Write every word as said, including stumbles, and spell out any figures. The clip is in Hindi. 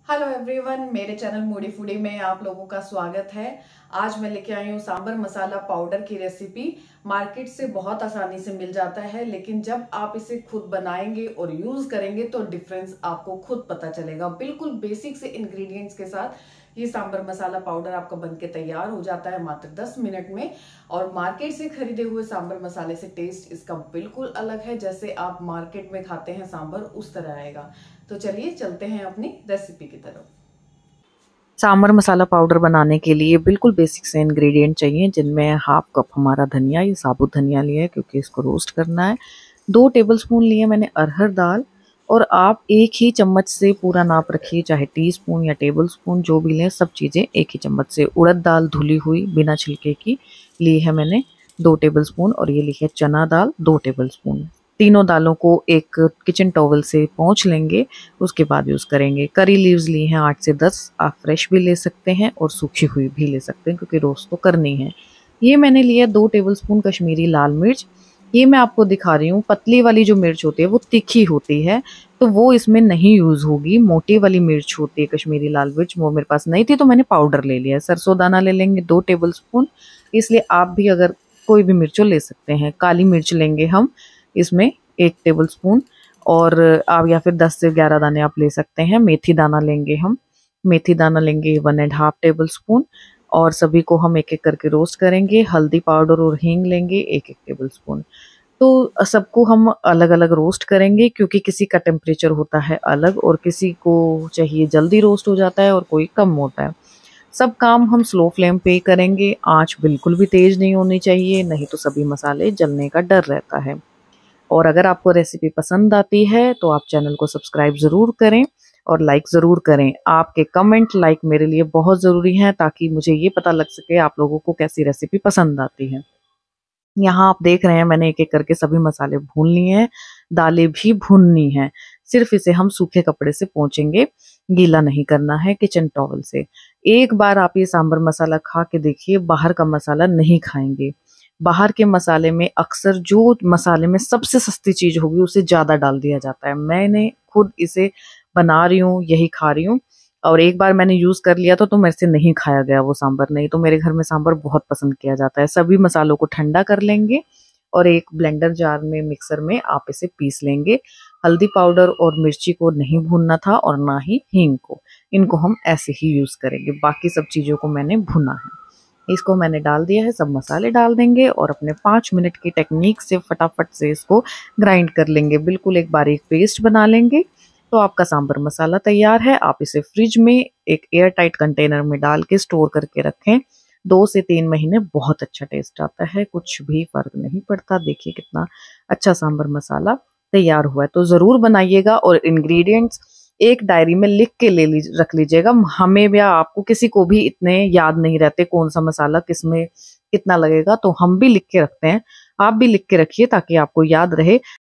हेलो एवरीवन, मेरे चैनल मूडी फूडी में आप लोगों का स्वागत है। आज मैं लेके आई हूँ सांबर मसाला पाउडर की रेसिपी। मार्केट से बहुत आसानी से मिल जाता है, लेकिन जब आप इसे खुद बनाएंगे और यूज करेंगे तो डिफरेंस आपको खुद पता चलेगा। बिल्कुल बेसिक से इंग्रेडिएंट्स के साथ ये सांबर मसाला पाउडर आपका बनके तैयार हो जाता है मात्र दस मिनट में। और मार्केट से खरीदे हुए सांबर मसाले से टेस्ट इसका बिल्कुल अलग है। जैसे आप मार्केट में खाते हैं सांबर, उस तरह आएगा। तो चलिए चलते हैं अपनी रेसिपी की तरफ। सांबर मसाला पाउडर बनाने के लिए बिल्कुल बेसिक से इंग्रेडिएंट चाहिए, जिनमें हाफ कप हमारा धनिया, ये साबुत धनिया लिया है क्योंकि इसको रोस्ट करना है। दो टेबलस्पून लिए मैंने अरहर दाल, और आप एक ही चम्मच से पूरा नाप रखिए, चाहे टीस्पून या टेबलस्पून जो भी लें, सब चीज़ें एक ही चम्मच से। उड़द दाल धुली हुई बिना छिलके की ली है मैंने दो टेबलस्पून, और ये ली है चना दाल दो टेबलस्पून। तीनों दालों को एक किचन टॉवल से पोंछ लेंगे, उसके बाद यूज़ करेंगे। करी लीव्स ली हैं आठ से दस, आप फ्रेश भी ले सकते हैं और सूखी हुई भी ले सकते हैं क्योंकि रोस्ट तो करनी है। ये मैंने लिया दो टेबलस्पून कश्मीरी लाल मिर्च। ये मैं आपको दिखा रही हूँ, पतली वाली जो मिर्च होती है वो तीखी होती है, तो वो इसमें नहीं यूज़ होगी। मोटी वाली मिर्च होती है कश्मीरी लाल मिर्च, वो मेरे पास नहीं थी तो मैंने पाउडर ले लिया। सरसों दाना ले लेंगे दो टेबलस्पून, इसलिए आप भी अगर कोई भी मिर्चों ले सकते हैं। काली मिर्च लेंगे हम इसमें एक टेबलस्पून, और आप या फिर दस से ग्यारह दाने आप ले सकते हैं। मेथी दाना लेंगे हम, मेथी दाना लेंगे one and half tablespoon, और सभी को हम एक एक करके रोस्ट करेंगे। हल्दी पाउडर और हींग लेंगे एक एक टेबल स्पून। तो सबको हम अलग अलग रोस्ट करेंगे क्योंकि किसी का टेम्परेचर होता है अलग, और किसी को चाहिए जल्दी रोस्ट हो जाता है और कोई कम होता है। सब काम हम स्लो फ्लेम पे करेंगे, आंच बिल्कुल भी तेज नहीं होनी चाहिए, नहीं तो सभी मसाले जलने का डर रहता है। और अगर आपको रेसिपी पसंद आती है तो आप चैनल को सब्सक्राइब ज़रूर करें और लाइक ज़रूर करें। आपके कमेंट लाइक मेरे लिए बहुत ज़रूरी हैं, ताकि मुझे ये पता लग सके आप लोगों को कैसी रेसिपी पसंद आती है। यहाँ आप देख रहे हैं मैंने एक एक करके सभी मसाले भून लिए हैं, दालें भी भूननी हैं। सिर्फ इसे हम सूखे कपड़े से पोंछेंगे, गीला नहीं करना है किचन टॉवल से। एक बार आप ये सांभर मसाला खा के देखिए, बाहर का मसाला नहीं खाएंगे। बाहर के मसाले में अक्सर जो मसाले में सबसे सस्ती चीज होगी उसे ज्यादा डाल दिया जाता है। मैंने खुद इसे बना रही हूँ, यही खा रही हूँ, और एक बार मैंने यूज कर लिया था तो मेरे से नहीं खाया गया वो सांभर। नहीं तो मेरे घर में सांभर बहुत पसंद किया जाता है। सभी मसालों को ठंडा कर लेंगे और एक ब्लेंडर जार में, मिक्सर में आप इसे पीस लेंगे। हल्दी पाउडर और मिर्ची को नहीं भूनना था और ना ही हींग को, इनको हम ऐसे ही यूज करेंगे। बाकी सब चीजों को मैंने भुना है। इसको मैंने डाल दिया है, सब मसाले डाल देंगे और अपने पाँच मिनट की टेक्निक से फटाफट से इसको ग्राइंड कर लेंगे। बिल्कुल एक बारीक पेस्ट बना लेंगे। तो आपका सांभर मसाला तैयार है। आप इसे फ्रिज में एक एयर टाइट कंटेनर में डाल के स्टोर करके रखें। दो से तीन महीने बहुत अच्छा टेस्ट आता है, कुछ भी फर्क नहीं पड़ता। देखिए कितना अच्छा सांभर मसाला तैयार हुआ है। तो ज़रूर बनाइएगा, और इंग्रेडिएंट्स एक डायरी में लिख के ले ली रख लीजिएगा। हमें या आपको किसी को भी इतने याद नहीं रहते कौन सा मसाला किस में कितना लगेगा, तो हम भी लिख के रखते हैं। आप भी लिख के रखिए ताकि आपको याद रहे।